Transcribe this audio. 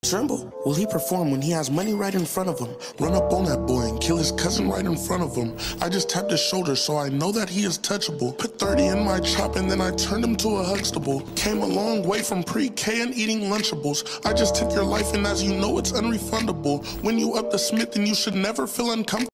Tremble? Will he perform when he has money right in front of him? Run up on that boy and kill his cousin right in front of him. I just tapped his shoulder so I know that he is touchable. Put 30 in my chop and then I turned him to a Huxtable. Came a long way from pre-K and eating Lunchables. I just took your life and as you know it's unrefundable. When you up the Smith then you should never feel uncomfortable.